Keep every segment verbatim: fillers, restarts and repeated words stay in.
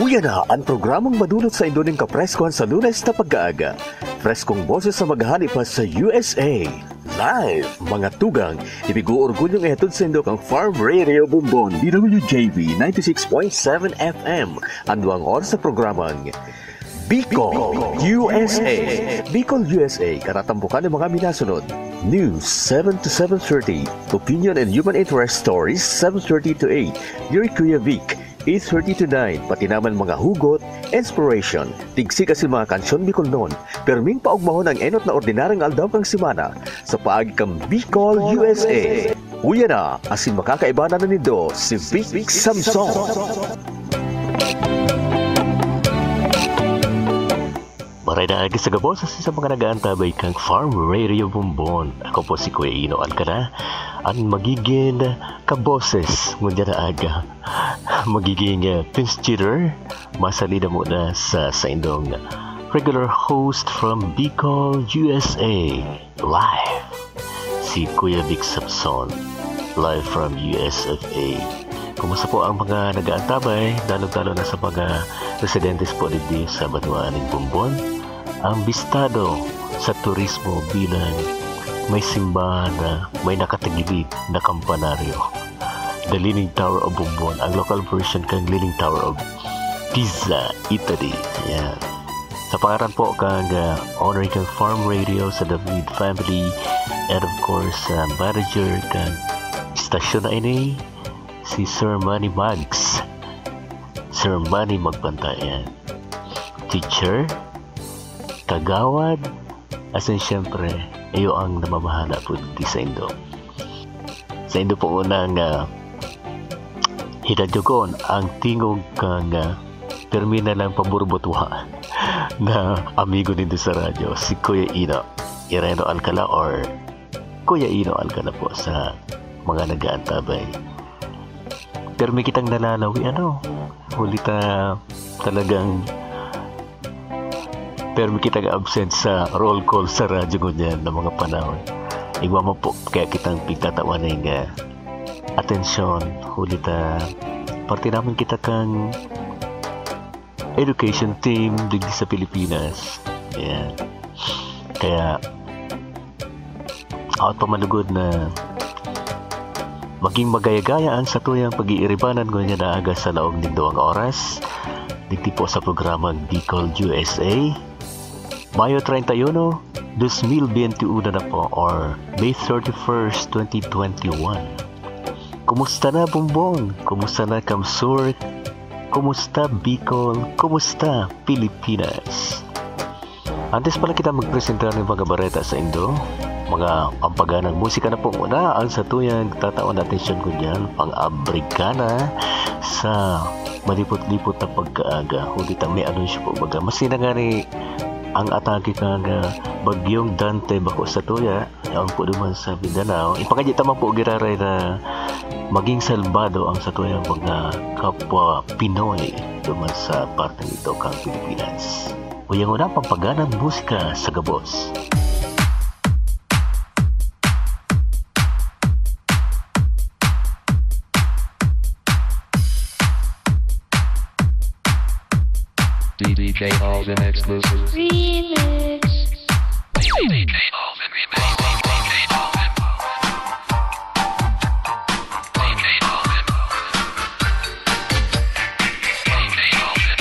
Uya na ang programang madulot sa Indoning kapreskuhan sa Lunes na pag-aaga. Freskong boses sa maghahani pa sa U S A. Live, mga tugang, ibigo orgulyong ihatod sa Indo kang Farm Radio Bumbon, D W J V ninety-six point seven F M. Anduang oras sa programang Bicol, U S A. Bicol, U S A, karatampukan ng mga minasunod. News, seven to seven thirty. Opinion and human interest stories, seven thirty to eight. Yuri Kuya Vic, eight thirty to nine, pati naman mga hugot, inspiration, tigsi kasi mga kansyon Bicol noon, perming paugmahon ang enot na ordinaryong aldaw kang simana sa paagi kang Bicol, U S A. Uya na, asin makakaibanan na nido si Vic Vic Samson. Maray na agis sa gabos sa mga nag-aantabay kang Farm Radio Bumbon. Ako po si Kuya Ino Alcana, ang magiging kaboses ngunyan na aga. Magiging uh, pinch cheater, masalida muna sa sa indong regular host from Bicol, U S A. Live, si Kuya Vic Samson, live from U S of A. Kumusta po ang mga nag-aantabay, lalo-lalo na sa mga residentes po dito sa Batuaning Bumbon? Ang bistado sa turismo bilang may simbahan na may nakatagilid na kampanaryo. The Leaning Tower of Bumbon, ang local version kang Leaning Tower of Pisa, Italy. Ayan. Sa pangaran po kang uh, honoring kang Farm Radio sa David family, and of course uh, manager kang stasyon na ini, si Sir Manny Mags. Sir Manny Magbantayan. Teacher, kagawad, asin siyempre, iyo ang namamahala po dito sa Indo. Sa Indo po unang uh, hidadyogon ang tingog kang uh, terminal ng pamburbotwa na amigo nito sa radyo, si Kuya Ino Ireno Alcala or Kuya Ino Alcala po sa mga nag-aantabay. Pero may kitang nalalawi, ano, huli ta talagang pero may kitang absent sa roll call sa radyo ngunyan ng mga panahon. Igwa mo po, kaya kitang pigtatawan ng uh, atensyon, huli ta parte namin kita kang education team dito sa Pilipinas. Ayan. Kaya out pa manugod na maging magayagayaan sa tuyang pag-iiribanan ngunyan na aga sa laog nindo ang oras dito po sa programang Bicol, U S A. Mayo thirty-one, twenty twenty-one na po, or May thirty-first, twenty twenty-one. Kumusta na Bumbong? Kumusta na Kamsur? Kumusta Bicol? Kumusta Pilipinas? Antes pala kita magpresenta ng mga bareta sa Indo, mga pampaganang musika na po muna ang sa tuyang tatawan atensyon ko dyan, pang-Amerikana sa malipot-lipot na pagkaaga. Huli ta may anunsyo po baga. Masina nga ni ang atake kang uh, bagyong Dante bako sa tuya, yaon po duman sa Mindanao. Ipakadya tama po giraray na maging salbado ang sa tuya mga kapwa Pinoy duman sa parte nito kang Pilipinas. Uyang una pampaganang musika sa gabos. D J Alvin exclusive Remix. D J Alvin remix. D J Alvin. D J Alvin. D J Alvin.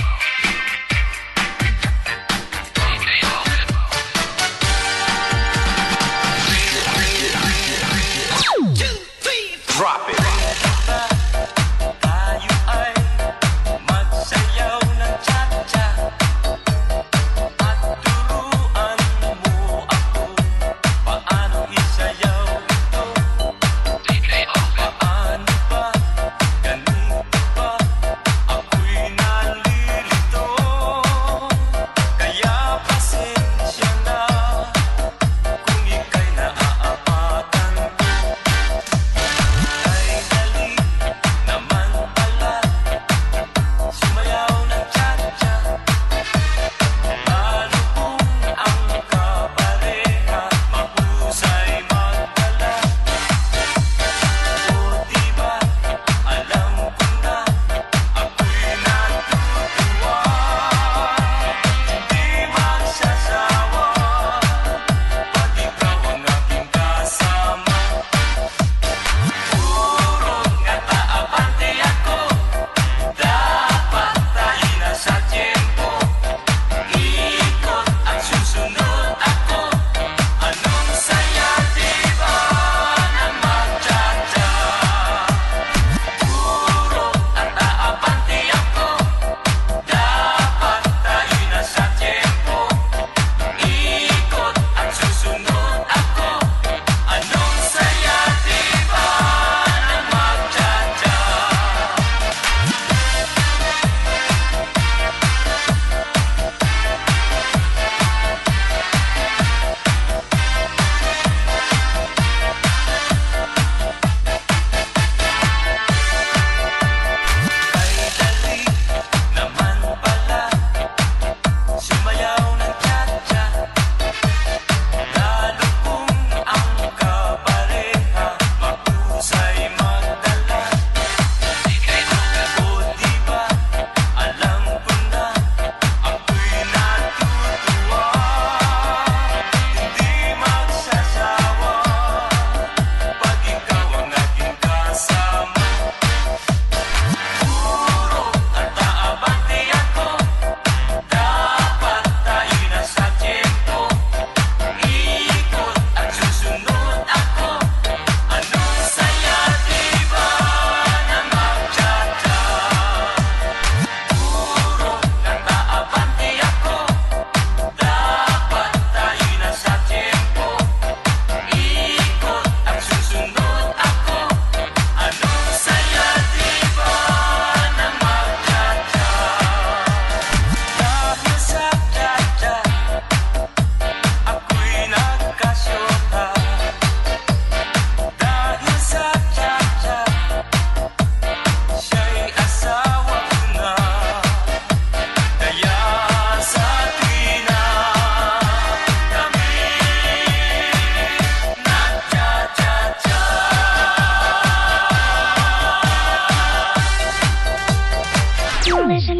D J Alvin. Two, three, drop it. At turuan mo ako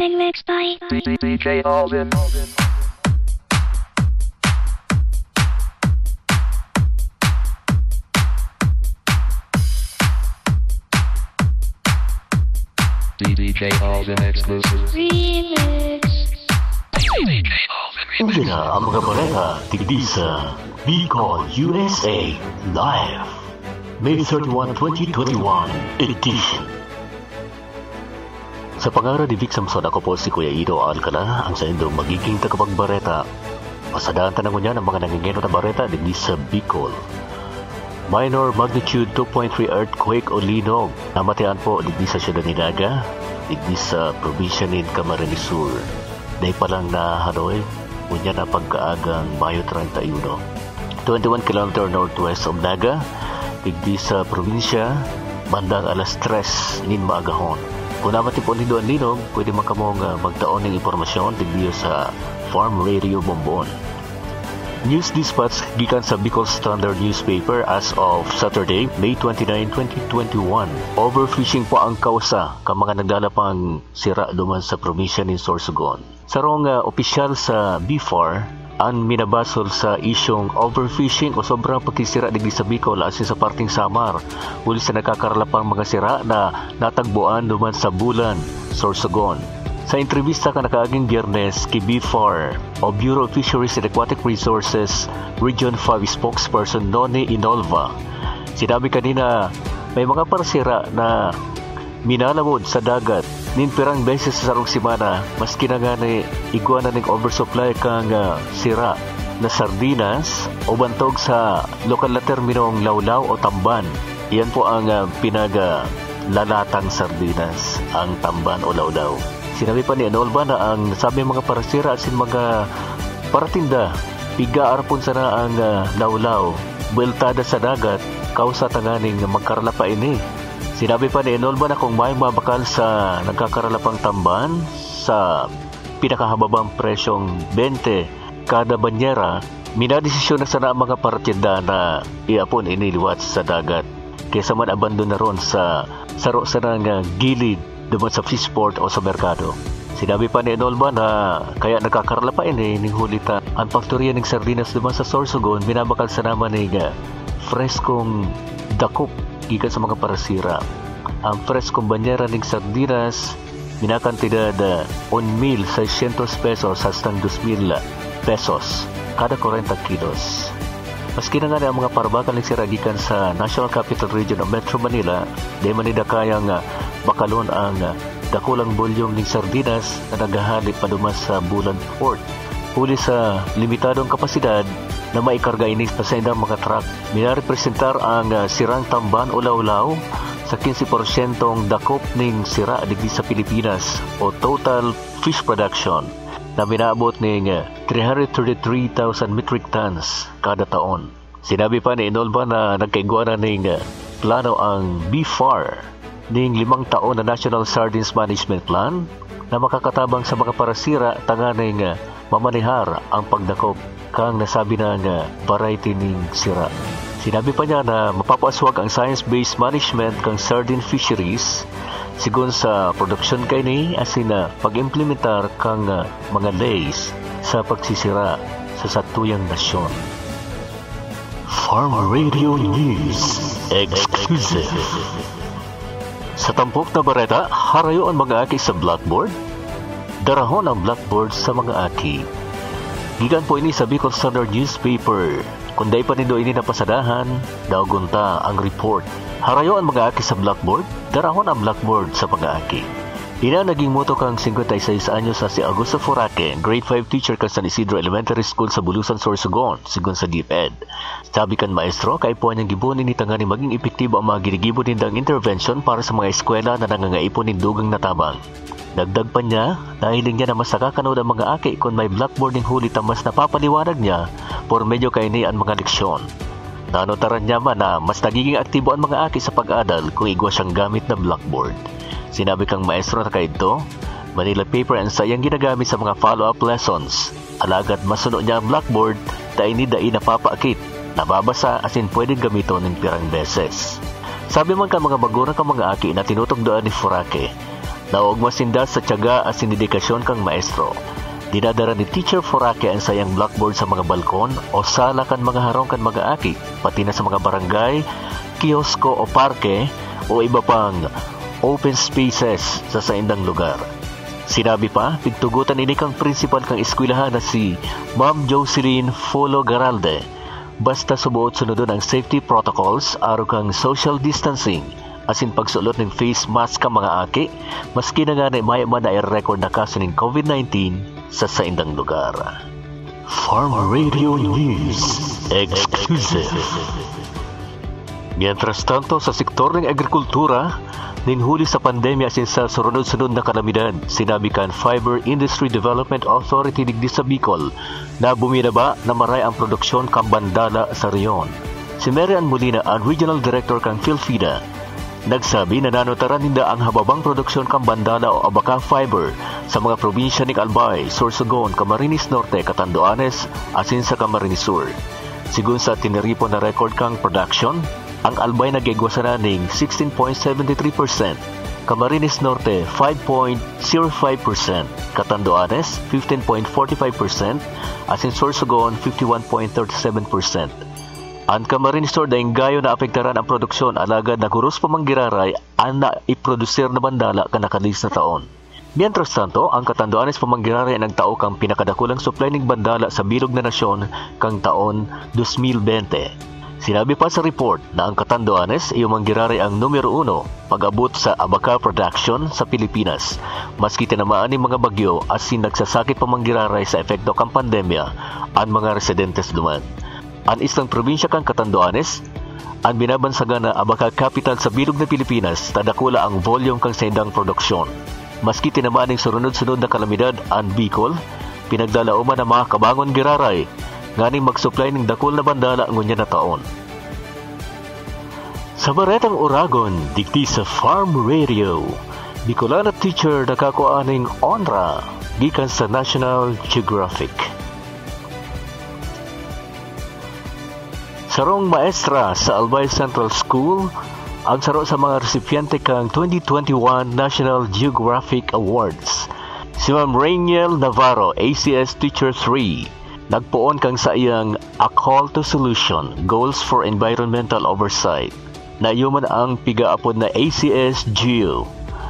Music mixed by D J Alvin. D J Alvin exclusive. Remix. D J Alvin remix. Ugyan na ang mga baleta tigdi sa Bicol, U S A Live May thirty-first, twenty twenty-one Edition. Sa pangalan ni Vic Samson, ako po si Kuya Ido Alcala, ang sa indong magiging tagapagbareta. Pasadahan tanong niya ng mga nangingero na bareta tigdi sa Bicol. Minor magnitude two point three earthquake o linog. Namatayan po tigdi sa Ciudad Nidaga, tigdi sa probinsya ni Camarines Sur. Dahil pa lang na Hanoi, unya na pagkaagang Mayo thirty-one. twenty-one kilometers northwest of Naga, tigdi sa probinsya, bandang alas tres nin maagahon. Kung naman po ni Duan Linog, pwede makamong uh, magtaon ng impormasyon tigdi sa Farm Radio Bombon. News dispatch gikan sa Bicol Standard Newspaper as of Saturday, May twenty-ninth, twenty twenty-one. Overfishing po ang kausa ka mga naglalapang sira duman sa probinsya ni Sorsogon. Sarong uh, opisyal sa B F A R ang minabasol sa isyong overfishing o sobrang pagkisira digdi sa Bicol asin sa parting Samar. Uli sa nakakaralapang mga sira na natagbuan duman sa Bulan, Sorsogon. Sa entrevista ka nakaaging Biyernes kay B F A R o Bureau of Fisheries and Aquatic Resources Region five spokesperson Noni Inolva, sinabi kanina may mga parsira na minalawod sa dagat nin pirang beses sa sarong simana, maski na nga ni iguana ng oversupply kang uh, sira na sardinas o bantog sa lokal na terminong lawlaw o tamban. Iyan po ang uh, pinaga lalatang sardinas, ang tamban o lawlaw. Sinabi pa ni Anolba na ang sabi mga parasira asin mga paratinda, piga arpon sana ang uh, lawlaw, bueltada sa dagat, kausa tanganing magkaralapa ini. Sinabi pa ni Anolba na kung may mabakal sa nagkakaralapang tamban sa pinakahababang presyong twenty kada banyera, minadesisyon na sana ang mga paratinda na iapon iniliwat sa dagat. Kaysa man abandon na ron sa saro sa nang uh, gilid duman sa fishport o sa merkado. Sinabi pa ni Enolba na kaya nagkakarala pa ini ning hulita ang faktorya ng sardinas duman sa Sorsogon, binabakal sa naman ng uh, freskong dakop gikan sa mga parasira. Ang freskong banyera ng sardinas minakantidad uh, one mil seiscientos pesos hastang two mil pesos kada forty kilos. Maski na nga na ang mga parabakal ng sira gikan sa National Capital Region o Metro Manila, di manida kayang uh, bakalon ang uh, dakulang volume ng sardinas na naghahalip pa dumas sa Bulan Port. Huli sa limitadong kapasidad na maikarga inis pa sa indang mga truck, minarepresentar ang uh, sirang tamban o lawlaw sa fifteen percent dakop ng sira digdi sa Pilipinas o total fish production na minaabot ng uh, three hundred thirty-three thousand metric tons kada taon. Sinabi pa ni Enolba na nagkaigwana ng uh, plano ang B F A R ning limang taon na National Sardines Management Plan na makakatabang sa mga parasira tanganing uh, mamanihar ang pagdakop kang nasabi ng uh, variety ning sira. Sinabi pa niya na mapapaswag ang science-based management kang sardine fisheries sigon sa production kay ni asin na pag-implementar kang uh, mga lays sa pagsisira sa satuyang nasyon. Farm Radio News Exclusive. Sa tampok na bareta, harayo ang mga aki sa blackboard. Darahon ang blackboard sa mga aki. Gikan po ini sa Bicol Standard Newspaper. Kunday pa nindo ini napasadahan, daw gunta ang report. Harayo ang mga aki sa blackboard. Darahon ang blackboard sa mga aki. Ina naging moto kang fifty-six anyos sa si Augusto Foraque, grade five teacher kan San Isidro Elementary School sa Bulusan, Sorsogon, sigon sa DepEd. Sabi kan maestro, kay po niyang gibunin ni tangani maging epektibo ang mga ginigibon nindang intervention para sa mga eskwela na nangangaipon ng dugang natabang. Dagdag pa niya, nahiling niya na mas nakakanood ang mga aki kung may blackboard ng huli tamas napapaliwanag niya por medyo kay ni ang mga leksyon. Nanotaran niya man na mas nagiging aktibo ang mga aki sa pag-adal kung igwa siyang gamit na blackboard. Sinabi kang maestro na kayo ito, Manila paper and sayang ginagamit sa mga follow-up lessons. Alagad masuno niya ang blackboard, dahil ni dai napapaakit, nababasa asin pwedeng gamiton ng pirang beses. Sabi man ka mga magura ka mga aki na tinutugdoan ni Foraque, Naog masinda sa tiyaga at sinidikasyon kang maestro. Dinadara ni Teacher Forake ang sayang blackboard sa mga balkon o sala kan mga harong kan mga aki, pati na sa mga barangay, kiosko o parke o iba pang open spaces sa saindang lugar. Sinabi pa, pigtugutan ini kang principal kang eskwelahan na si Ma'am Jocelyn Folo Garalde. Basta subuot sunodon ang safety protocols, araw kang social distancing, asin pagsulot ng face mask ka mga aki, maski na nga na may man na i-record na kaso ng COVID nineteen sa saindang lugar. Farm Radio News Exclusive. Mientras tanto, sa sektor ng agrikultura, ninhuli sa pandemya asin sa sunod-sunod na kalamidad, sinabi kan Fiber Industry Development Authority digdi sa Bicol na buminaba na maray ang produksyon kang bandala sa reyon. Si Marian Molina, ang Regional Director kang Philfida, nagsabi na nanutaran ninda ang hababang produksyon kang bandala o abaka fiber sa mga probinsya ng Albay, Sorsogon, Camarines Norte, Catanduanes, asin sa Camarines Sur. Sigun sa tiniripo na record kang production, ang Albay nagigwasa na ng sixteen point seven three percent, Camarines Norte five point zero five percent, Catanduanes fifteen point four five percent, asin Sorsogon fifty-one point three seven percent. Ang Camarines Sur dahil gayo na apektaran ang produksyon alagad na kuros pamanggiraray ang na iprodusir na bandala ka nakalis na taon. Mientras tanto, ang Catanduanes pamanggiraray nagtao kang pinakadakulang supply ng bandala sa bilog na nasyon kang taon twenty twenty. Sinabi pa sa report na ang Catanduanes ay manggiraray ang numero uno pag-abot sa abaka production sa Pilipinas. Maski tinamaan ng mga bagyo asin nagsasakit pamanggiraray sa epekto kang pandemya ang mga residentes duman. Ang isang probinsya kang Catanduanes, ang binabansagan na abaka capital sa bilog na Pilipinas, tadakula ang volume kang saindang produksyon. Maski tinamaan ng sunod-sunod na kalamidad ang Bicol, pinagdalauman ng mga kabangon giraray nganing mag-supply ng dakol na bandala ngunya na taon. Sa Baretang Oragon, digdi sa Farm Radio, Bicolana teacher nakakuaning onra gikan sa National Geographic. Sarong maestra sa Albay Central School, ang saro sa mga recipiente kang twenty twenty-one National Geographic Awards. Si Ma'am Rainiel Navarro, A C S Teacher three, nagpuon kang sa iyang A Call to Solution, Goals for Environmental Oversight. Nayuman ang pigaapod na A C S Geo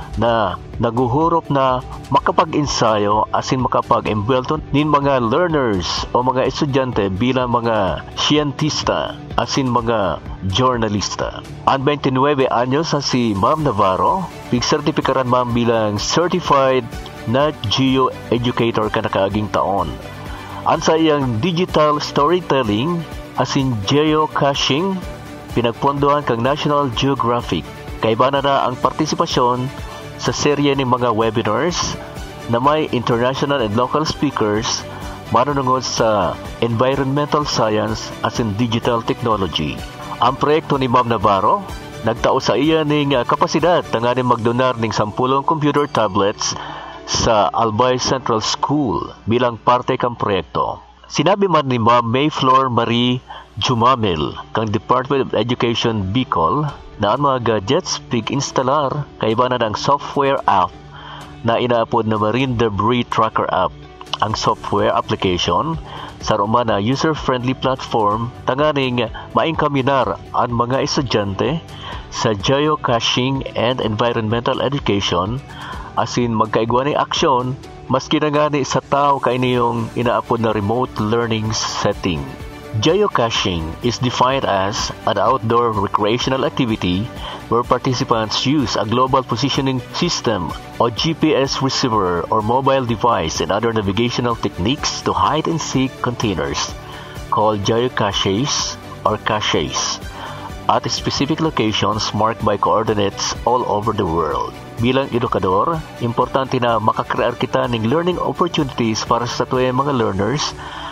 na naguhurop na makapag-ensayo asin makapag-embelton nin mga learners o mga estudyante bilang mga siyentista asin mga journalista. Ang twenty-nine anyos sa si Ma'am Navarro, pig-sertipikaran ma'am bilang Certified Nat Geo Educator ka nakaaging taon. Ang sa iyang digital storytelling asin geocaching, pinagpondohan kang National Geographic. Kaiba na na ang partisipasyon sa serye ng mga webinars na may international and local speakers manunungod sa environmental science asin digital technology. Ang proyekto ni Ma'am Navarro, nagtao sa iya ng kapasidad tanganing magdonar ng sampulong computer tablets sa Albay Central School bilang parte kang proyekto. Sinabi man ni Ma'am Mayflower Marie Jumamil kang Department of Education Bicol na ang mga gadgets pig-instalar kaiba na ng software app na inaapod na Marine Debris Tracker app. Ang software application sa Roma na user-friendly platform tanganing maingkaminar ang mga estudyante sa geocaching and environmental education asin magkaigwa ng aksyon maski na gani sa tao kay niyong inaapod na remote learning setting. Geocaching is defined as an outdoor recreational activity where participants use a global positioning system or G P S receiver or mobile device and other navigational techniques to hide and seek containers called geocaches or caches at specific locations marked by coordinates all over the world. Bilang edukador, importante na makakrear kita ng learning opportunities para sa tuwing mga learners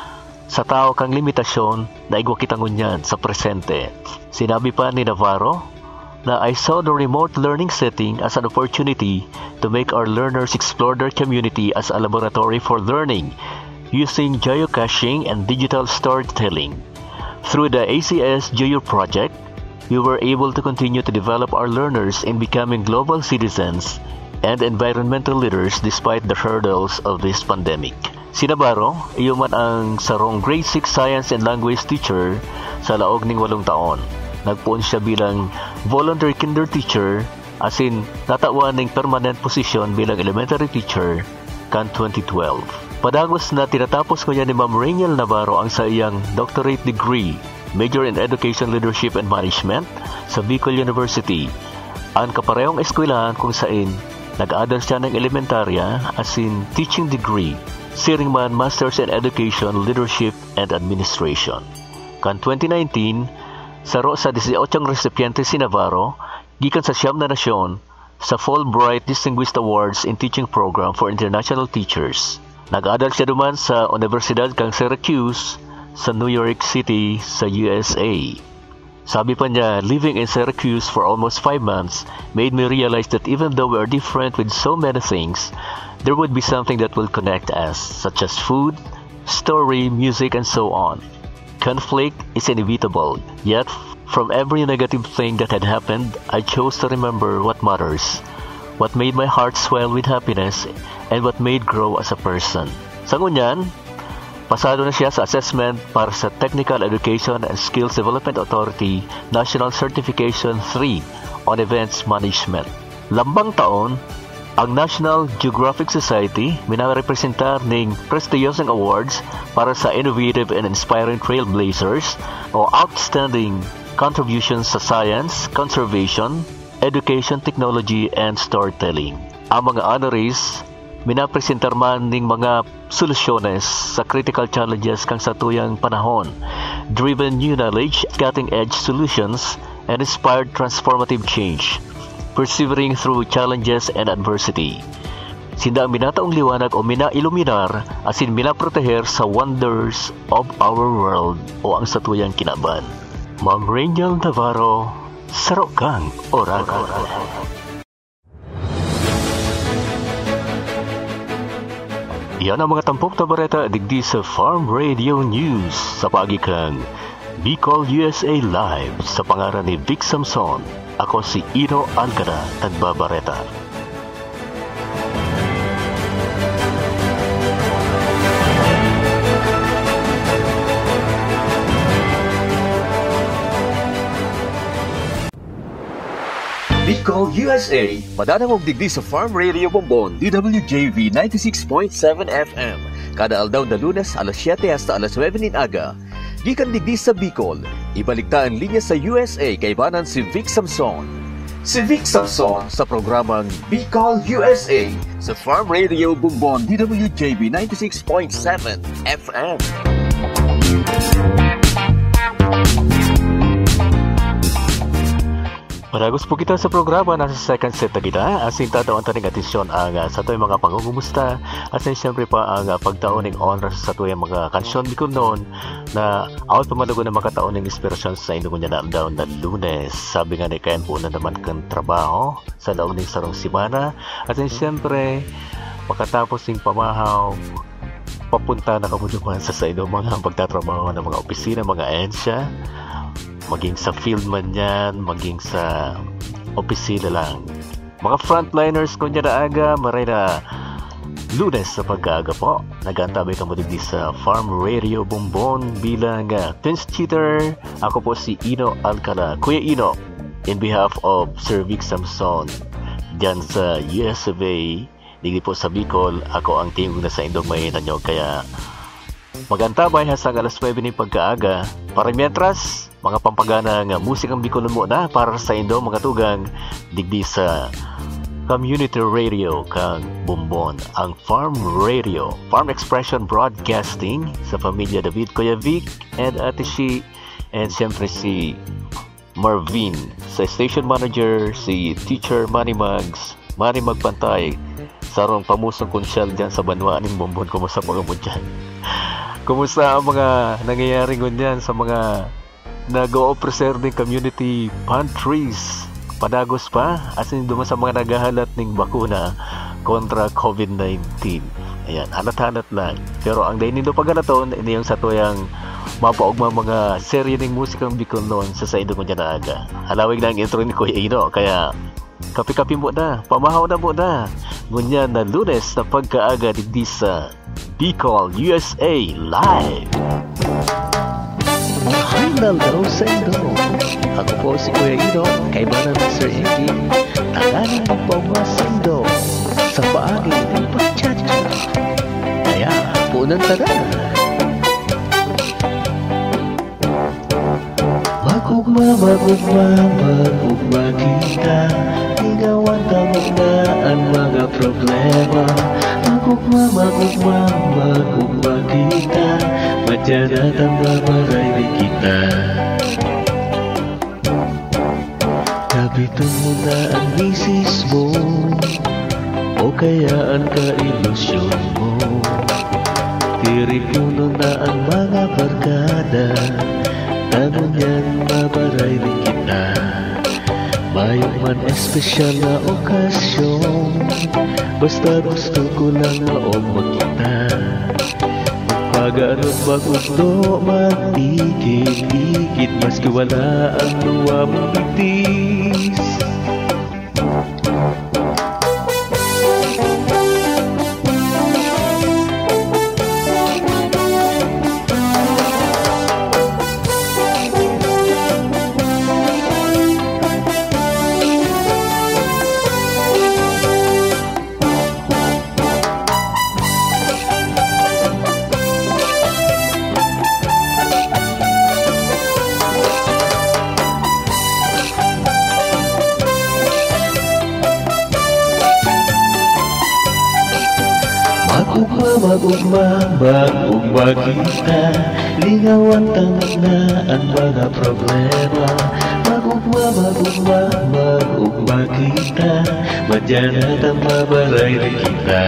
sa tao kang limitasyon na igwa kita ngunyan sa presente. Sinabi pa ni Navarro na I saw the remote learning setting as an opportunity to make our learners explore their community as a laboratory for learning using geocaching and digital storytelling. Through the A C S Geo project, we were able to continue to develop our learners in becoming global citizens and environmental leaders despite the hurdles of this pandemic. Si Navarro, iyo man ang sarong grade six science and language teacher sa laog ning walong taon. Nagpuon siya bilang voluntary kinder teacher, as in natawan ning permanent position bilang elementary teacher kan twenty twelve. Padagos na tinatapos ko niya ni Ma'am Rainiel Navarro ang sa iyang doctorate degree, major in education leadership and management sa Bicol University. Ang kaparehong eskwelahan kung saan nag-aaral siya ng elementarya, as in teaching degree, siring man Masters in Education, Leadership, and Administration. Kan twenty nineteen, saro sa eighteen recipiente si Navarro, gikan sa siyam na nasyon, sa Fulbright Distinguished Awards in Teaching Program for International Teachers. Nag-aaral siya duman sa Universidad kang Syracuse, sa New York City, sa U S A. Sabi pa niya, living in Syracuse for almost five months made me realize that even though we are different with so many things, there would be something that will connect us, such as food, story, music, and so on. Conflict is inevitable, yet from every negative thing that had happened, I chose to remember what matters, what made my heart swell with happiness, and what made grow as a person. Sa ngunyan, pasado na siya sa assessment para sa Technical Education and Skills Development Authority National Certification three on Events Management. Lambang taon, ang National Geographic Society minarepresentar ng prestigious awards para sa Innovative and Inspiring Trailblazers o Outstanding Contributions sa Science, Conservation, Education, Technology, and Storytelling. Ang mga honorees minapresentar man ning mga solusyones sa critical challenges kang sa tuyang panahon, driven new knowledge, cutting-edge solutions, and inspired transformative change, persevering through challenges and adversity. Sinda ang minataong liwanag o mina-iluminar, asin minaproteher sa wonders of our world o ang sa tuyang kinaban. Ma'am Rainiel Navarro, saro kang oragon. Yan ang mga tampok na bareta digdi sa Farm Radio News sa pagikang Bicol U S A Live sa pangaran ni Vic Samson. Ako si Ino Alcada, Tagbabareta. Bicol U S A, padanang og digdi sa Farm Radio Bombon, D W J V ninety-six point seven F M. Kada aldaw na Lunes alas siyete hasta alas nuwebe nin aga. Gikan digdi sa Bicol, ibaligta ang linya sa U S A kay banan si Vic Samson. Si Vic Samson sa programang Bicol U S A sa Farm Radio Bombon, D W J V ninety-six point seven F M. Maragos po kita sa programa, nasa second set na kita. Asin tatawan taning atisyon ang uh, sa tuyong mga pangungumusta. Asin siyempre pa ang uh, pagtaon ng honors sa tuyong mga kansyon bikon noon na out pamalago na makataon ng inspirasyon sa inyong niya na daw na Lunes. Sabi nga ni kayan po na naman kang trabaho sa daon ng sarong simana. Asin siyempre, pagkatapos ng pamahaw, papunta na kamuduman sa sa inyong mga pagtatrabaho ng mga opisina, mga ahensya. Maging sa field man yan, maging sa opisina lang. Mga frontliners ko niya na aga, maray na Lunes sa pag-aaga po. Nagantabay ka mo digdi sa Farm Radio Bombon bilang uh, Prince Cheater. Ako po si Ino Alcala. Kuya Ino, in behalf of Sir Vic Samson, dyan sa U S A, digdi po sa Bicol, ako ang tingog na sa indong may nanyo. Kaya magantabay hasang alas nuwebe ni pagkaaga. Para mientras, mga pampagana ng musikang Bicolon mo na para sa indo mga tugang digdi sa Community Radio kang Bombon, ang Farm Radio, Farm Expression Broadcasting sa pamilya David Kuya Vic and Ate Shi, and siyempre si Marvin, sa station manager si Teacher Manny Mags, Manny Magpantay, sarong pamusong konsyal dyan sa Banwa ng Bombon. Kumusta mga mo dyan? Kumusta ang mga nangyayari ngunyan sa mga nag-o-preserve ng community pantries? Padagos pa, asin duman sa mga naghahalat ng bakuna kontra COVID nineteen. Ayan, halat-halat lang. Pero ang dainindo pagalaton, ini yung sa tuyang mapaugma mga serye ng musikang Bicol noon sa saido ko dyan na aga. Halawig na ang intro ni Kuya Ino, kaya Kapi-kapi mo na, pamahaw na mo na. Ngunya na Lunes na pagkaaga di sa Bicol, U S A Live. Handal daw sa Indo. Ako po si Kuya Ino, kaibanan ng Sir Indy. Tagalan ng pamasindo sa paagi ng pagchacha. Kaya, punang taga. Magugma, magugma, magugma kita. Igawan tamog na ang mga problema. Magugma, magugma, magugma kita. Madyan at ang mamaray ni kita. Kabitan mo na ang misis mo, o kaya ang ka-ilusyon mo. Tiripuno na ang mga barkada, tanong yan mabaray rin kita. Mayroon man espesyal na okasyon, basta gusto ko lang maong magkita. Magpagano't magugdo, magtikit-tikit, maski wala ang luwa mong bitis. Magugma, magugma kita. Lingawan tangan na ang mga problema. Magugma, magugma, magugma kita. Madyan at ang mabaray rin kita.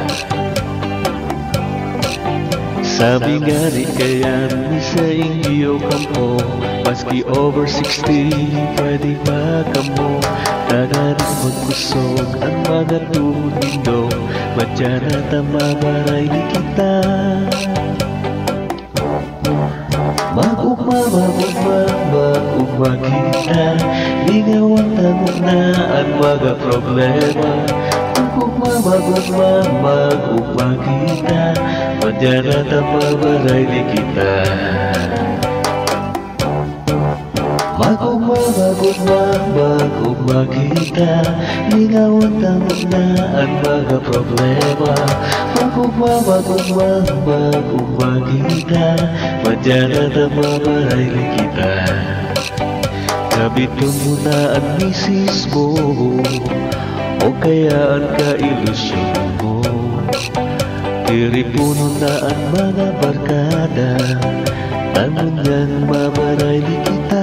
Sabi nga rin kaya ni sa inyo kampo, maski over sixty, pwede ba kamo? Tagarin magkusog ang mga tunindo, madyan at ang mabaray ni kita. Magugma, magugma, magugma kita. Lingawan tanong na ang mga problema. Magugma, magugma, magugma kita. Madyan at ang mabaray ni kita. Magugma, magugma, magugma kita. Lingawan tanong na ang mga problema. Magugma, magugma, magugma kita. Madyan at ang mabaray ni kita. Kabiton mo na ang misis mo, o kaya ang ka-ilusyon mo. Tiripuno na ang mga barkada, tanong yan mabaray ni kita.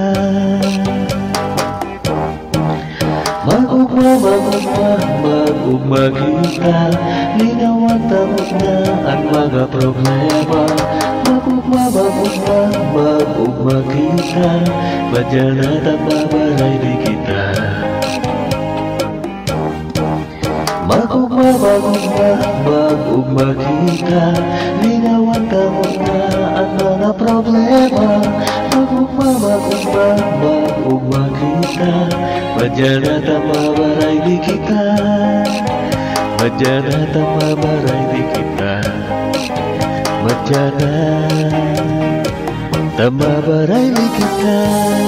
Magugma, magugma, magugma kita. Linawan tanong na ang mga problema. Magugma, magugma, magugma kita. Madyan at ang mabaray ni kita. Magugma, magugma, magugma kita. Linawan tanong na ang mga problema. Magugma, magugma, magugma kita. Madyan at ang mabaray ni kita. Madyan at ang mabaray ni kita. Madyan at ang mabaray ni kita.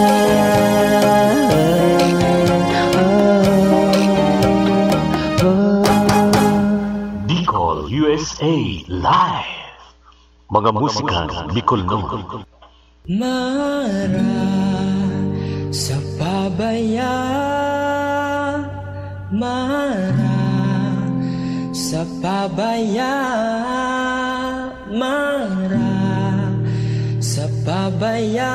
Bicol, U S A Live. Mga musika Bicol no. Mara sa pabaya, mara sa pabaya, mara sa pabaya,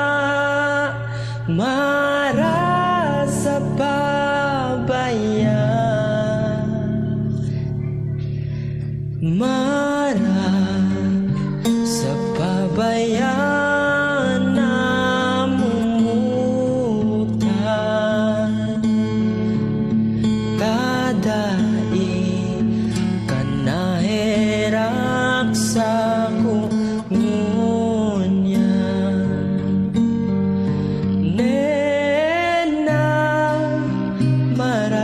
mara sa pabaya, mara sa pabaya. Mara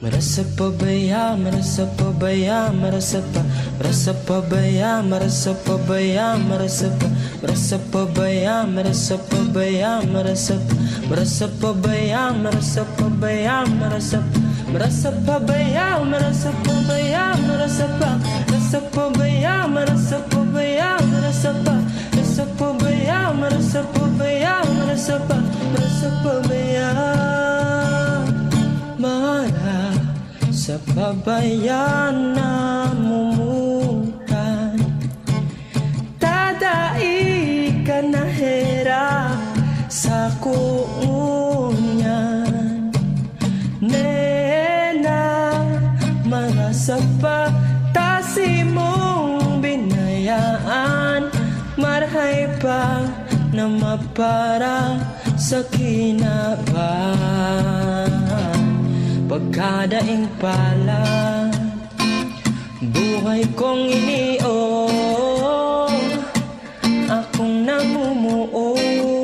Merasa pabaya, merasa pabaya, merasa pa, merasa pabaya, merasa pabaya, merasa pa, merasa pabaya, merasa pabaya, merasa pa, merasa pabaya, merasa pabaya, merasa pa, merasa pabaya, merasa pabaya, merasa pa, merasa pabaya, merasa pabaya, merasa pa, merasa pabaya, merasa pabaya, merasa pa, merasa pabaya. Mara sa pabayan na mumukan, tadai ka na hera sa kuunyan. Nena, marasa pa tasi mong binayaan, marhay pa na mapara sa kinaban. Pagkadaing pala, buhay kong iniyo, akong namumuo,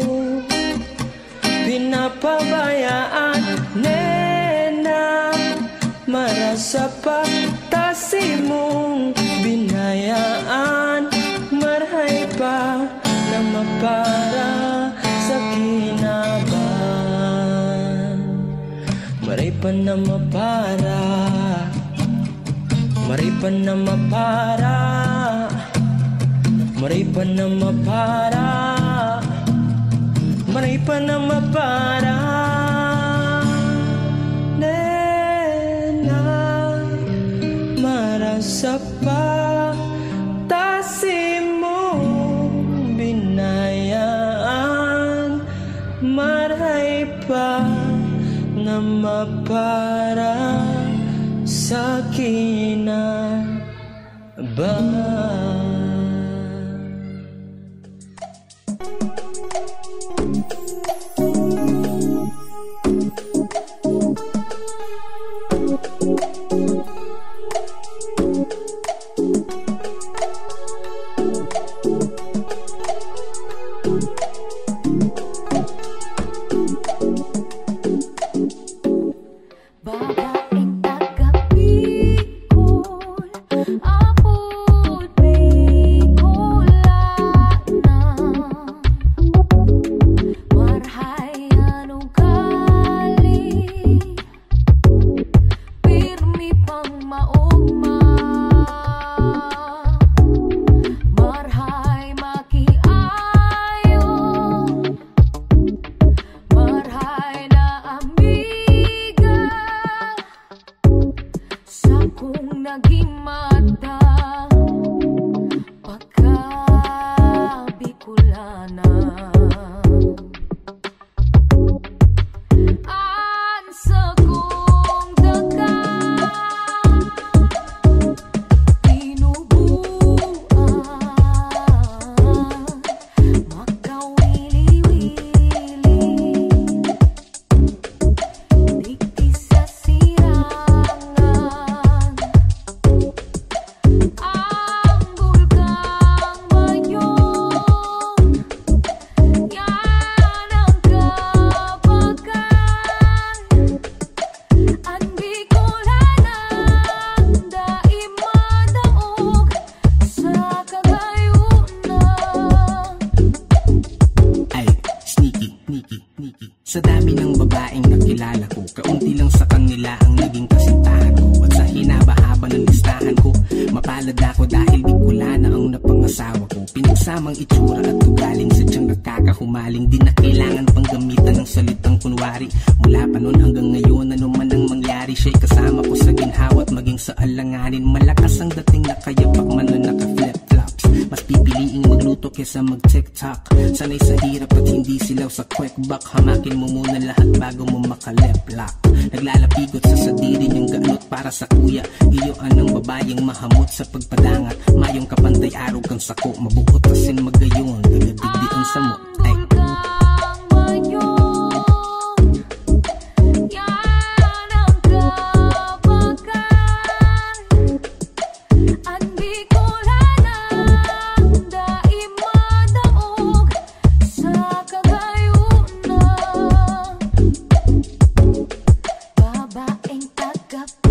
pinapabayaan. Nena, marasa pa tasi mong binayaan, marhay pa na mapara sa kinaban. Maray pa na mapara, maray pa na mapara, maray pa na mapara, maray pa na mapara. Nena, marasa pa tasi mong binayaan, maray pa na mapara sa kinaban. Babaeng taga-Bicol, apod Bicolana, marhay anong kali, pirmi pang maugma, marhay makiayo, marhay na amiga, sa kung naging mata, pagka-Bicolana. An sa kong daga, tinubuan, makawili-wili, di sa sirangan, ang bulkang Bayong, yan ang kabagan. Ang Bicolanang daim madaog sa kagayunan. Ay, sneaky, sneaky, sneaky. Sa dami ng babaeng nakilala ko, kaunti lang sa kanila ang naging kasintahan ko. At sa hinaba-haba ng listahan ko, mapalad ako dahil Bicolana ang napangasawa ko. Pinagsamang itsura at ugaling, sadyang nakakahumaling. Di na kailangan pang gamitan ng salitang kunwari. Mula pa noon hanggang ngayon, ano man ang mangyari, siya'y kasama ko sa ginhawa at maging sa alanganin. Malakas ang dating na kayapak man na naka-flip-flops. Mas pipiliing magluto kesa mag-tiktok. Sanay sa hirap at hindi silaw sa quick buck. Hamakin mo muna lahat bago mo maka-lip-lock. Naglalapigot sa sadiri niyang ganot para sa kuya. Iyo anong babayang mahamot sa pagpadangat. Mayong kapantay araw kang sako, mabuot asin magayon. Gagadigdi ang samot. Ay. Bulkang Bayong, yan ang kabagan. Ang Bicolanang daim madaog sa kagayunan. Babaeng taga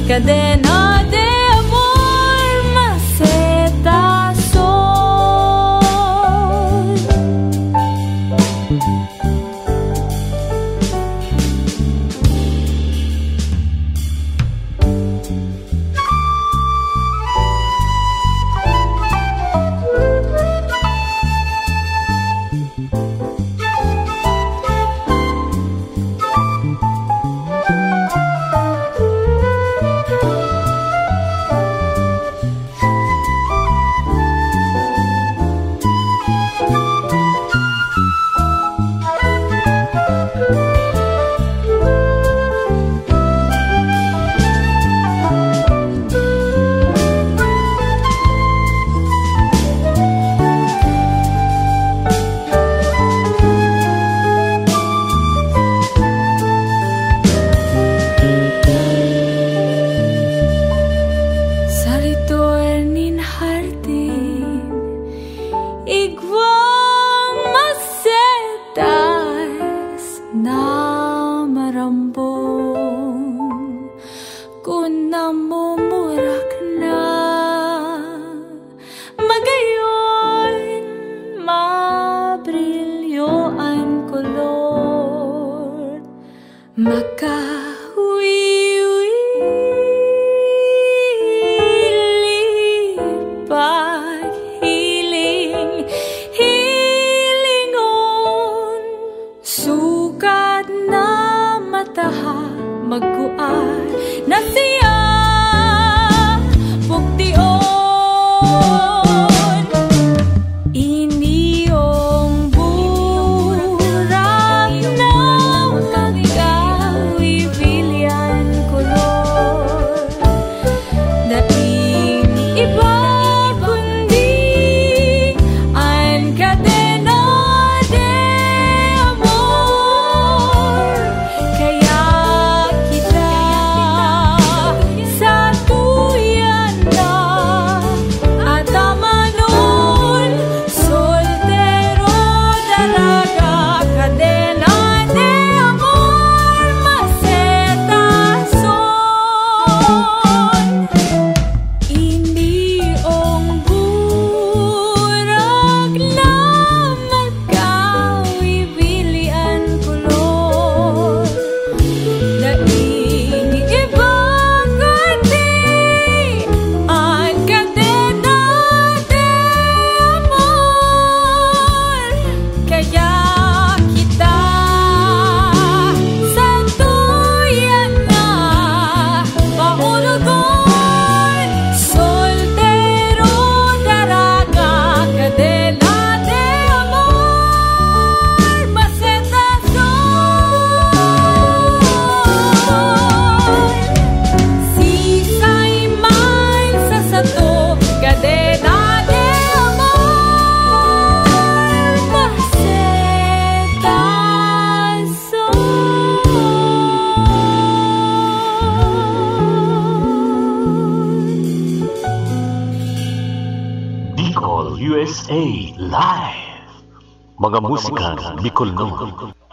cadena de amor, maceta sol. U S A Live. Mga musika Bicol Noon.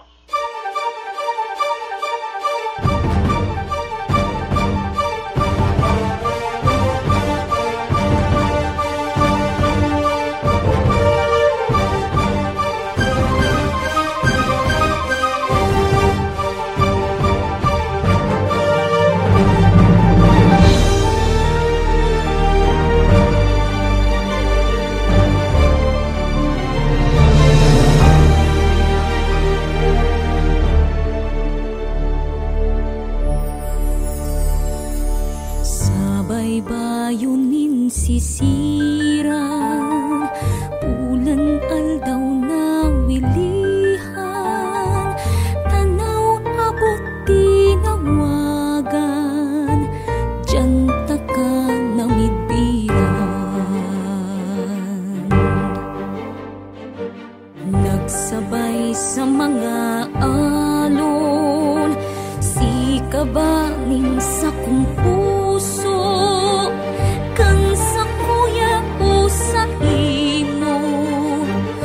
Baybayunin sisirang pulang aldaw na wilihan, tanaw abot tinawagan, dyan taka namidbiran. Nagsabay sa mga alon, si kabaning sa kumpuso, kang sa kuya o sa imo,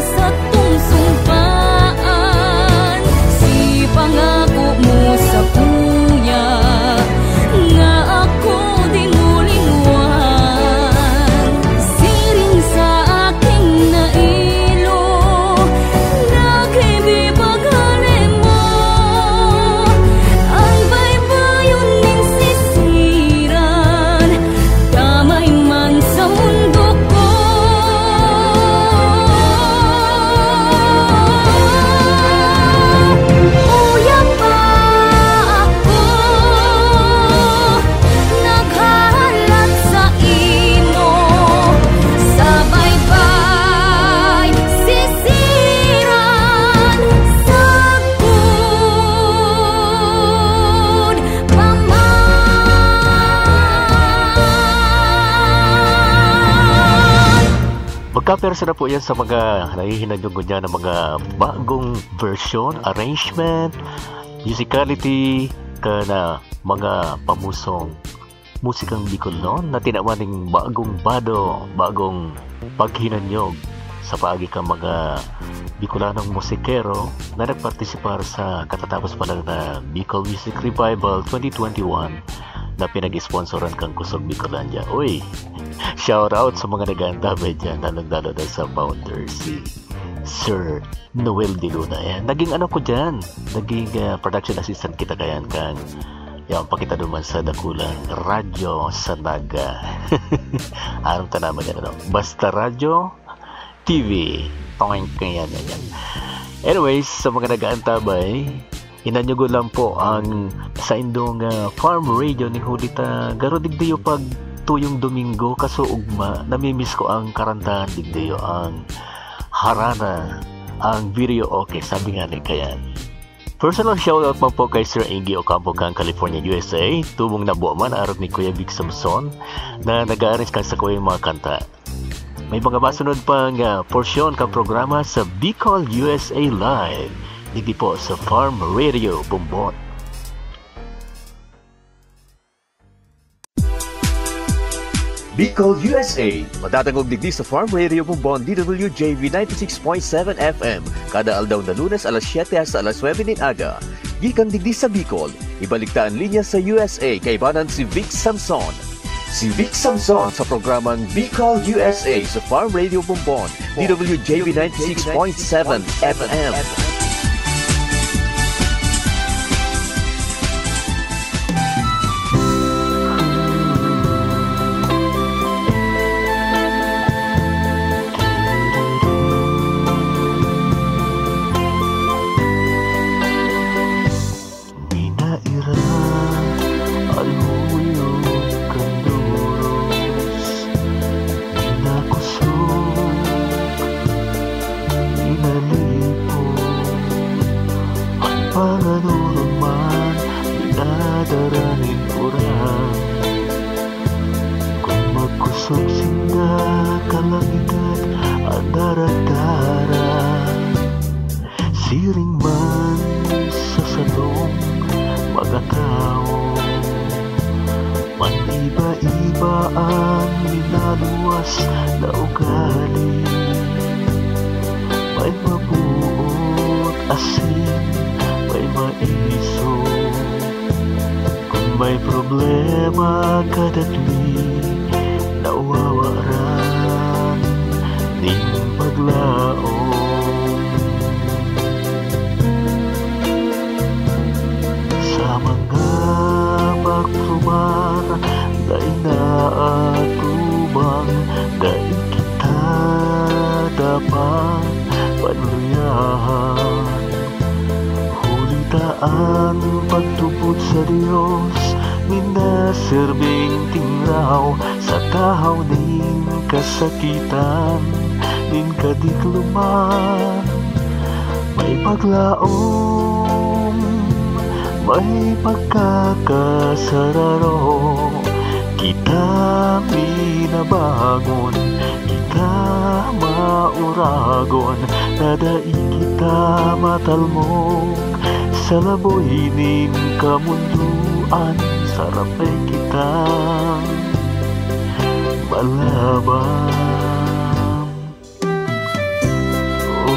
sa tungsumpaan. Si pangako mo sa kuya nga ako di mo lingwan. Siring sa aking nailo naghibibagane mo. Ang baybayon ning sisiran damay man sa mundo ko. Kuya pa ako naghalat sa imo sa baybay sisiran sa good paman. Magka-persa na po yan sa mga nahihinanyong niya ng mga bagong version, arrangement, musicality, ka na mga pamusong musikang Bicolon na tinamaning bagong bado, bagong paghinanyog sa paagi ka mga Bicolanong musikero na nagpartisipar sa katatapos pa lang na Bicol Music Revival twenty twenty-one na pinag-sponsoran kang Kusog Bicolandia. Uy, shout out sa mga nag-aantabay dyan, lalong-lalo na sa founder si Sir Noel De Luna. Ayan, naging ano ko dyan, naging uh, production assistant kita kayan kang yan, pakita naman sa dakulang radyo sa Naga. Anong tanaman yan, ano? Basta Radyo T V. Tongeng kaya yan, yan. Anyways, sa mga nag-aantabay, inanyugo lang po ang sa indong uh, farm radio ni Hulita. Garo digdayo pag tuyong Domingo kaso ugma. Namimiss ko ang karantahan digdayo ang harana, ang video okay. Sabi nga ni kayan. Personal shoutout man po kay Sir Iggy Ocampo kang California, U S A. Tubong nabuo man arot ni Kuya Vic Samson na nag-aaris ka sa kuya mga kanta. May mga masunod pang uh, porsyon kang programa sa Bicol U S A Live. Hindi po sa Farm Radio Bumbon. Bicol, U S A. Matatangog digdi sa Farm Radio Bumbon D W J V ninety-six point seven F M. Kada aldaw na Lunes alas siyete hasta alas nuwebe nin aga. Gikan digdi sa Bicol. Ibaliktaan linya sa U S A kay banan si Vic Samson. Si Vic Samson sa programang Bicol U S A sa Farm Radio Bumbon D W J V ninety-six point seven F M. Kasakitan din kadikluman, may paglaom, may pagkakasararo. Kita minabangon, kita mauragon, nadai kita matalmog sa laboy ning kamunduan, sarapay kita malaban.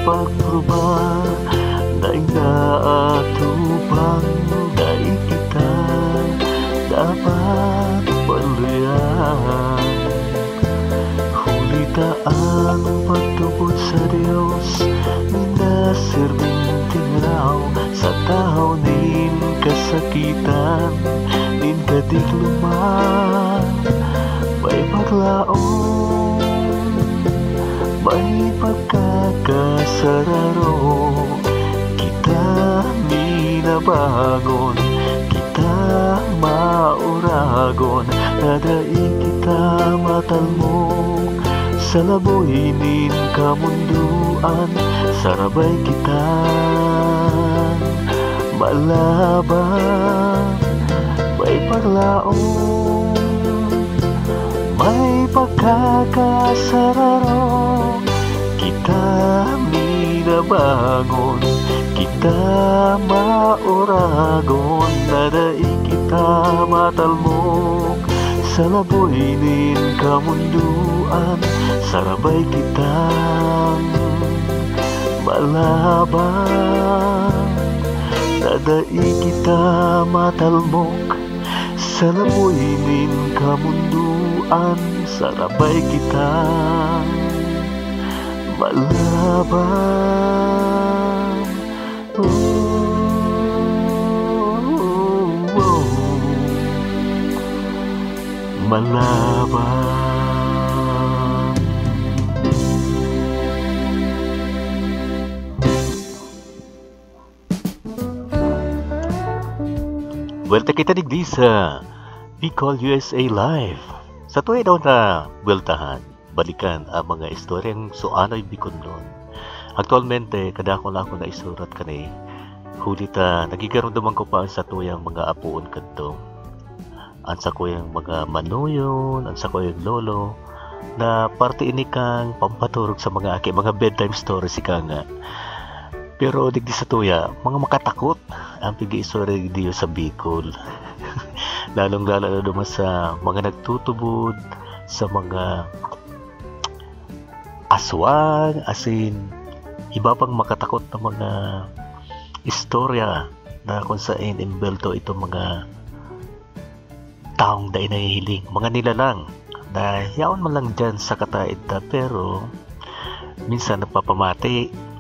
pagpruba na inaatubang dahil kita dapat paluyan. Hulitaan pagtubod sa Diyos, minasirbing tinglaw sa tao nin kasakitan, nin kadigluman, may paglaon, may pagkakasararo, kita minabangon, kita mauragon, nadai kita matalmok, sa laboy nin kamunduan, sarabay kita malaban, may paglaon, may pagkakasararo, kita minabangon, kita mauragon, nadai kita matalmok, sa laboy nin kamunduan, sarabay kita malaban, nadai kita matalmok, sa laboy nin kamunduan, sarabay kita malaban. Oh, oh, oh. Malaban. Welta kita digdi sa Bicol U S A Live. Sa tuwi daw na weltahan, balikan ang mga istoryang suanoy Bicolnon. Aktualmente, kadako lang ako na isurat kani. Hulita, nagigarundaman ko pa sa tuyang mga apuon kadto. Ansa ko yung mga manuyon, ansa ko yung lolo, na parte ini kang pampaturog sa mga aki, mga bedtime stories ika nga. Pero digdi sa tuya, mga makatakot ang pigi-istorya digdi sa Bicol. Lalong-lalo na naman sa mga nagtutubod, sa mga aswang, asin, iba pang makatakot na mga istorya na kung saan imbelto itong mga taong dahi nahihiling, mga nilalang na yaon man lang dyan sa kataita, pero minsan nagpapamati.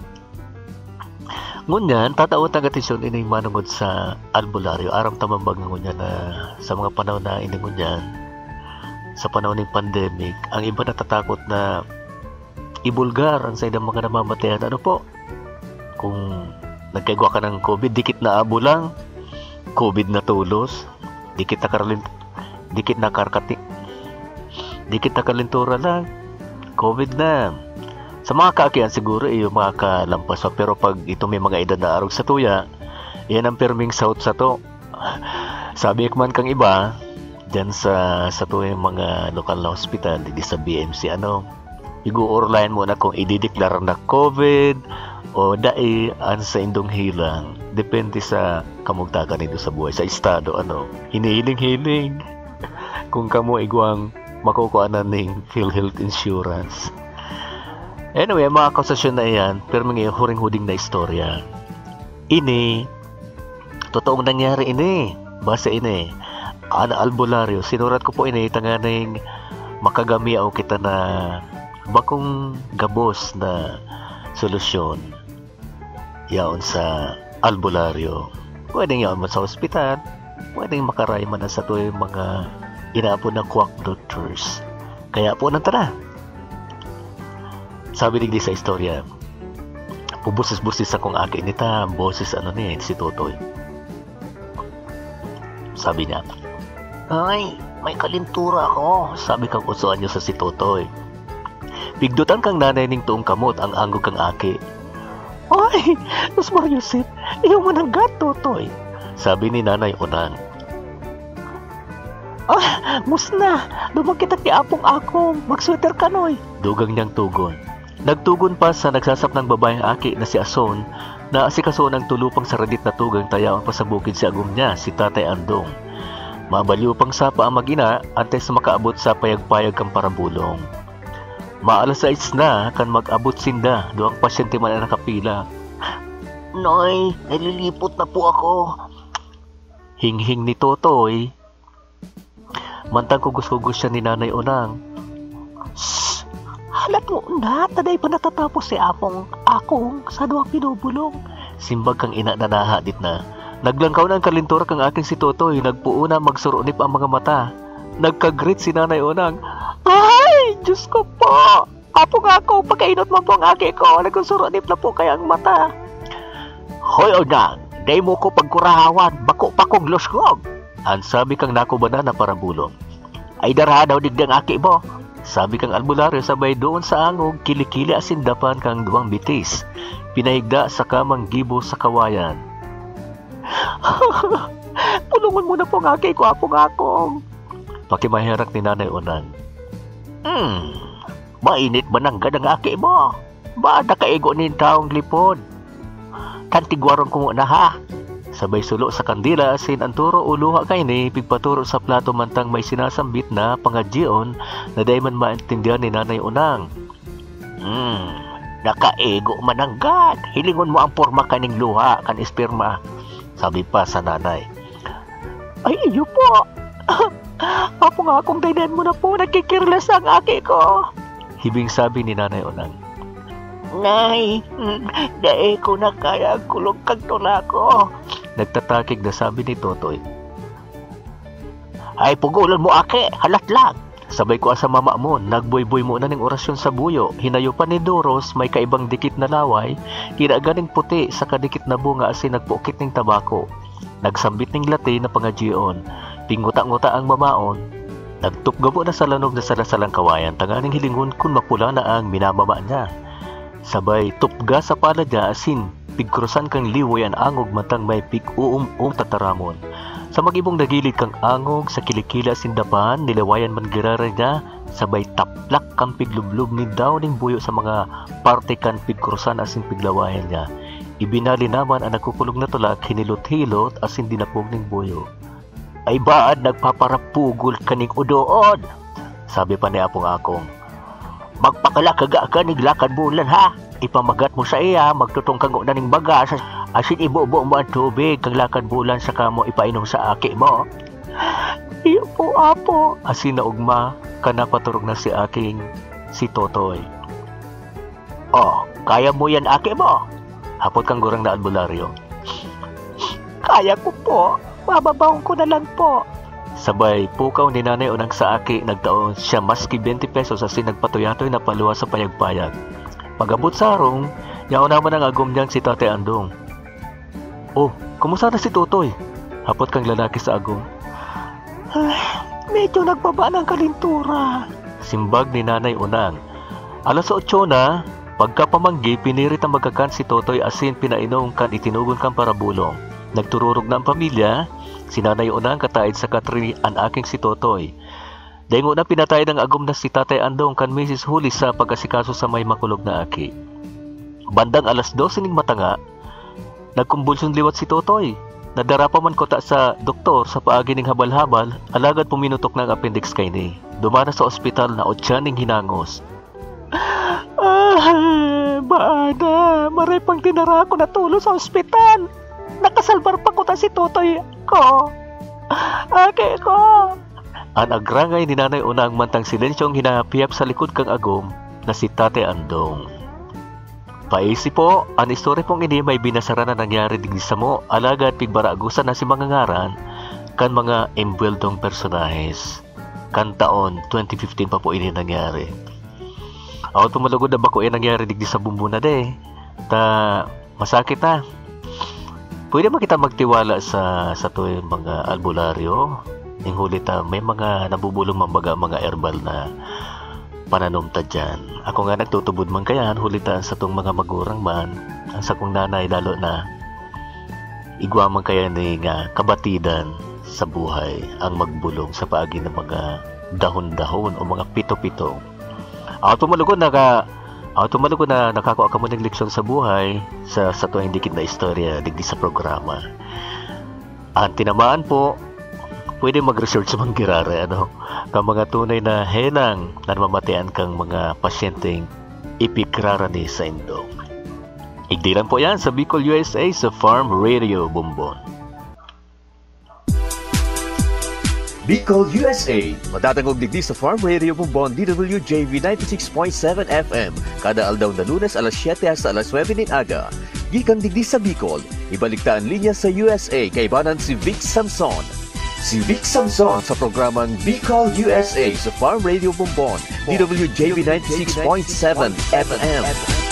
Ngunyan, tataot ang atisyon ining manungod sa albularyo. Aram tamambag ngunyan na sa mga panahon na ining ngunyan, sa panahon ng pandemic, ang iba natatakot na ibulgar ang sa idang mga namamatayan. Ano po? Kung nagkaigwa ka ng COVID, dikit na abo lang, COVID na tulos, dikit na karalin, dikit na karkati, dikit na kalintura lang, COVID na. Sa mga kaakian siguro iyo makakalampas pa, pero pag ito may mga edad na arog sa tuya, yan ang perming south sa to. Sabi ko man kang iba dyan sa sa tuya mga lokal na hospital, hindi sa B M C, ano, igu-orline mo na kung idideklara na COVID o dai an sa indong hilang. Depende sa kamugtakan nito sa buhay, sa estado, ano, hinihiling-hiling kung kamo iguang makukuanan ng PhilHealth Insurance. Anyway, mga kausasyon na iyan, pero mga huring-huding na istorya. Ini, totoong nangyari ini. Basta ini, Ana Albularyo, sinurat ko po ini, tanganing makagami ako kita na bakong gabos na solusyon. Yaon sa albularyo. Pwedeng yaon man sa ospital, pwedeng makaray man na sa tuwing mga inaapon na quack doctors. Kaya po nang tara. Sabi digdi sa istorya, pubusis-busis akong aki nita, boses ano ni, si Totoy. Sabi niya, ay, may kalintura ako. Sabi kang usuan niyo sa si Totoy. Pigdutan kang nanay ning tuong kamot, ang anggog kang aki. Ay, Los Mariusip, iyong mananggat, Totoy. Sabi ni nanay unang. Ah, musna, lumang kita ki apong akong, mag-sweater ka noy. Dugang niyang tugon. Nagtugon pa sa nagsasap ng babaeng aki na si Ason, na asikaso ng tulupang saradit na tugang tayaon pa sa bukid si agum niya, si Tatay Andong. Mabaliw pang sapa ang magina, antes na makaabot sa payag-payag kang parabulong. Maalas sais na kan mag-abot sinda, duang pasyente man ang nakapila. Noy, nalilipot na po ako. Hinghing ni Totoy. Mantang kugos-kugos siya ni Nanay Unang. Shhh! Halat mo na, taday pa natatapos si Apong akong sa duwang pinubulong. Simbag kang ina na nahadit na. Naglangkaw na ang kalintura kang aking si Totoy, nagpuuna magsurunip ang mga mata. Nagkagrit si Nanay Unang. Ay, Diyos ko po! Apong ako, pagkainot mo po ang aki ko, nagsurunip na po kayang mata. Hoy Unang, day mo ko pagkurahawan, bako pa kong lusgog. Ang sabi kang nakubana na parabulong. Ay dara daw digdang aki mo. Sabi kang albularyo sabay doon sa angog, kilikili asindapan kang duwang bitis. Pinahigda sa kamang gibo sa kawayan. Pulungan mo na po ang aki ko, apong akong. Pakimaherak ni Nanay Unang. Hmm, mainit ba nang gadang aki mo? Ba nakaigo ni taong lipod? Kantigwaron ko na ha. Sabay sulo sa kandila asin ang turo uluha kay ni pigpaturo sa plato mantang may sinasambit na pangadjion na day man maintindihan ni Nanay Unang. Hmm, nakaigo mananggad. Hilingon mo ang porma kaning luha kan esperma. Sabi pa sa nanay. Ay iyo po. Apo nga akong daynan mo na po, nagkikirlas ang aki ko. Hibing sabi ni Nanay Unang. Nay, dae ko na kaya kulong kag tula ko. Nagtatakig na sabi ni Totoy. Ay pugulan mo aki, halat lang. Sabay ko sa mama mo, nagboy-boy mo na ng orasyon sa buyo. Hinayo pa ni Doros, may kaibang dikit na laway, kinaganing puti sa kadikit na bunga asin nagpukit ng tabako. Nagsambit ng lati na pangadjion, pinguta-nguta ang mamaon. Nagtupgabo na sa lanog na salasalang kawayan, tanganing hilingon kung mapula na ang minamama niya. Sabay tupga sa paladya asin pigkrusan kang liwoy ang angog matang may pig-uum-um tataramon. Sa magibong nagilid kang angog sa kilikila sindapan, nilawayan man girara niya, sabay taplak kang piglublub ni daw ning buyo sa mga parte kan pigkrusan asin piglawayan niya. Ibinali naman ang nakukulog na tulak, hinilot-hilot asin dinapog ning buyo. Ay baad nagpaparapugol kaning udoon, sabi pa ni Apong Akong. Magpakalakaga ka ning lakad bulan ha. Ipamagat mo sa iya, magtutong kang na ning bagas, asin ibubo mo ang tubig kang lakad bulan sa kamo ipainom sa aki mo. Iyo po, apo. Asin na ugma, kanapaturog na si aking si Totoy. Oh, kaya mo yan aki mo? Hapot kang gurang na albularyo. Kaya ko po, mababawang ko na lang po. Sabay, pukaw ni Nanay Unang sa aki, nagtaon siya maski twenty pesos asin nagpatuyatoy na paluwa sa payag-payag. Pagabot sa arong, yaon naman ang agom niyang si Tate Andong. Oh, kumusta na si Totoy? Hapot kang lalaki sa agom. Ay, medyo nagbaba ng kalintura. Simbag ni Nanay Unang. Alas otso na, pagkapamanggi, pinirit ang magkakan si Totoy asin pinainom kan itinugon kang parabulong. Nagtururog na ang pamilya, si Nanay Unang kataid sa katri ang aking si Totoy. Daingo na pinatay ng agom na si Tatay Andong kan Missus Huli sa pagkasikaso sa may makulog na aki. Bandang alas dose ning matanga, nagkumbulsyon liwat si Totoy. Nadara pa man kota sa doktor sa paagi ning habal-habal, alagad puminutok ng appendix kay ni. Dumana sa ospital na otsa ning hinangos. Ah, baada, maray pang tinara ko natulo sa ospital. Nakasalbar pa ko ta si Totoy ko. Ake ko. Ang agrangay ni Nanay Unang mantang silensyong hinahapiyap sa likod kang agom na si Tate Andong. Paisi po, ang istorya pong ini may binasara na nangyari digdi sa mo, alagad pigbaragusan na si mga ngaran kan mga embweldong personahes. Kan taon twenty fifteen pa po ini nangyari. Ako tumalugod na bako yan nangyari digdi sa Bumbuna de. Ta masakit na. Pwede ba kita magtiwala sa sa to mga albularyo? Ning huli ta may mga nabubulong mambaga mga herbal na pananumta dyan. Ako nga nagtutubod man kayan, hulitaan sa tong mga magurang man, ang sa kong nanay lalo na igwa man kaya ni nga kabatidan sa buhay ang magbulong sa paagi ng mga dahon-dahon o mga pito-pito. Ako tumalugod na ka ako tumalugod na nakakuha ka mo ng leksyon sa buhay sa sa tuwing dikit na istorya digdi sa programa. Ang tinamaan po pwede mag-research sa mga girare, ano? Kang mga tunay na henang na namamatayan kang mga pasyenteng ipikrarani sa indong. Igdilan po yan sa Bicol, U S A sa Farm Radio Bumbon. Bicol, U S A. Matatangog digdi sa Farm Radio Bumbon D W J V ninety-six point seven F M. Kada aldaw na Lunes alas siyete hasta alas nuwebe nin aga. Gikan digdi sa Bicol, ibaliktaan linya sa U S A kay banan si Vic Samson. Si Vic Samson sa programang Bicol U S A sa Farm Radio Bumbon D W J V ninety-six point seven F M.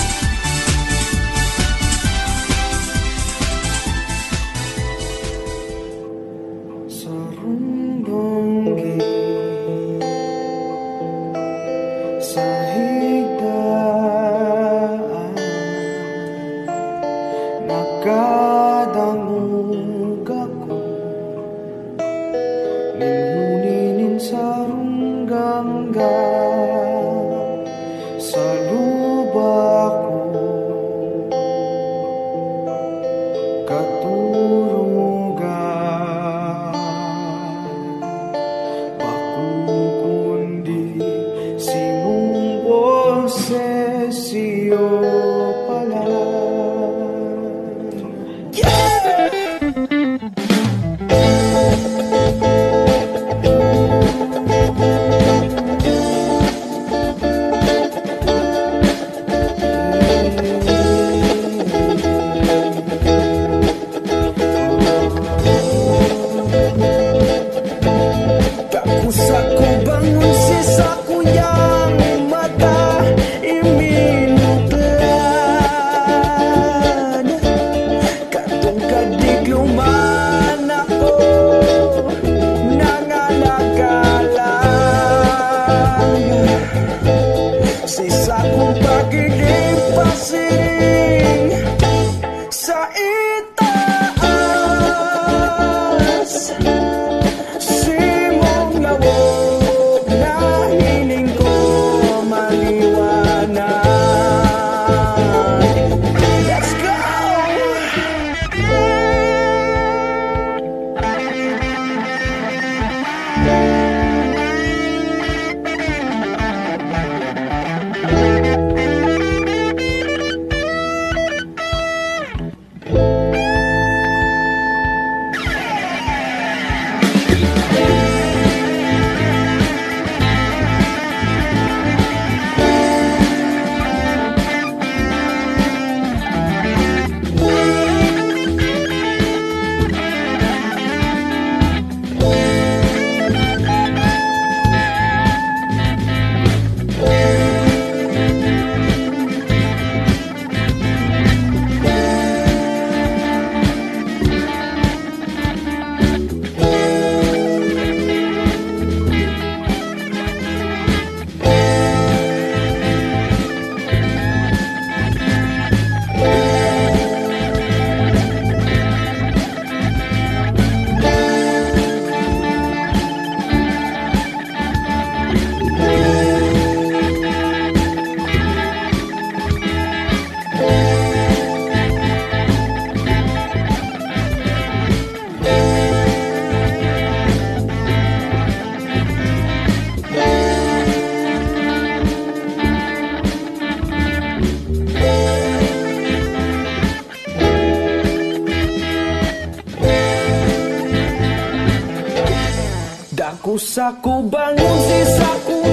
Sa kubangon si sa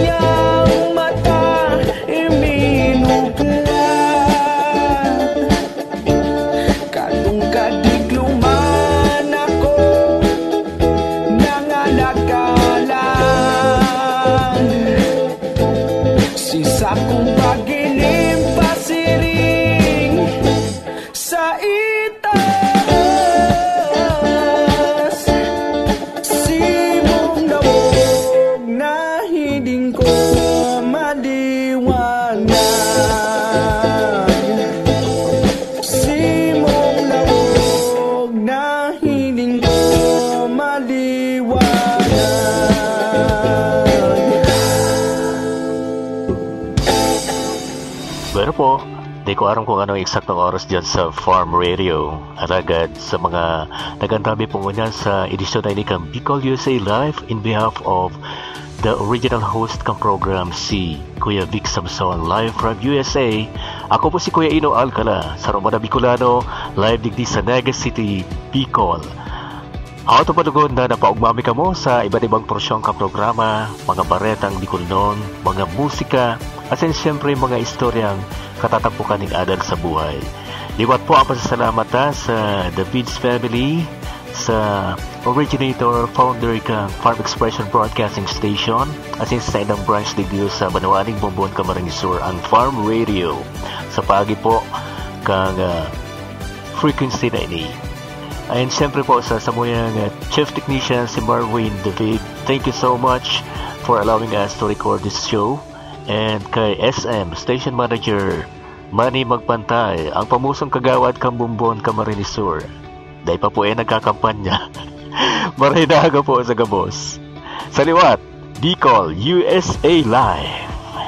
kuyang mata iminuglan kadung kadigluman ako nanganagalan si sa kong pagilim pasiring sa itaas si Pero po, Di ko alam kung ano ang eksaktong oras dyan sa Farm Radio. Aragad sa mga nagantabi po ngunyan sa edisyon na ini kang Bicol U S A Live in behalf of the original host kang program si Kuya Vic Samson live from U S A. Ako po si Kuya Ino Alcala sa Romana Bicolano, live digdi sa Naga City, Bicol. Ako padugon na napaugmami ka mo sa iba't ibang porsyon kang programa, mga baretang Bicolnon, mga musika, at siyempre mga istoryang katatampukan ng adal sa buhay. Liwat po ang pasasalamat ha, sa The Vids Family, sa originator, founder kang Farm Expression Broadcasting Station, at sa ilang branch digyo sa Banawaning Bombon, Camarines Sur, ang Farm Radio. Sa pagi po kang uh, frequency na ini. And siyempre po sa samuyang uh, Chief Technician si Marwin David. Thank you so much for allowing us to record this show. And kay S M Station Manager Manny Magpantay, ang pamusong kagawad kang Bumbon, Camarines Sur. Dahil pa po eh nagkakampanya. Maray na aga po sa gabos. Sa liwat, Bicol U S A Live.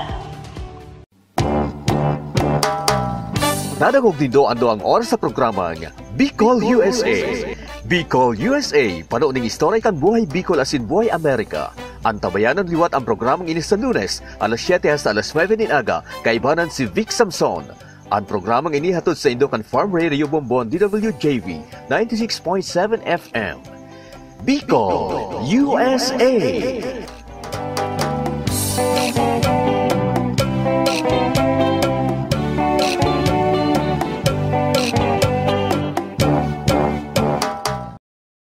Nadagog din do ando ang oras sa programa niya, Bicol U S A. Bicol U S A, panooning istorya kang buhay Bicol asin buhay Amerika. Ang tabayanan liwat ang programang inis sa Lunes, alas siyete hasta alas nuwebe nin aga, kaibanan si Vic Samson. Ang programang inihatod sa Indokan Farm Radio Bombon D W J V ninety-six point seven F M. Bicol U S A.